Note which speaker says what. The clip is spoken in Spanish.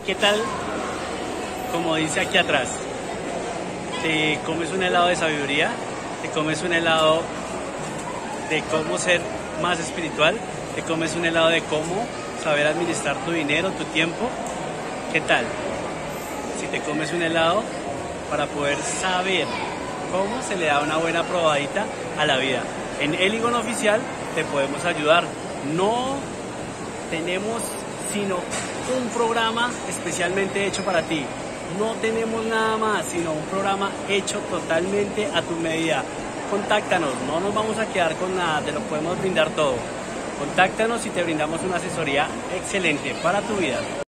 Speaker 1: ¿Qué tal? Como dice aquí atrás, te comes un helado de sabiduría, te comes un helado de cómo ser más espiritual, te comes un helado de cómo saber administrar tu dinero, tu tiempo. ¿Qué tal? Si te comes un helado para poder saber cómo se le da una buena probadita a la vida. En Eligon Oficial te podemos ayudar. No tenemos sino un programa especialmente hecho para ti. No tenemos nada más, sino un programa hecho totalmente a tu medida. Contáctanos, no nos vamos a quedar con nada, te lo podemos brindar todo. Contáctanos y te brindamos una asesoría excelente para tu vida.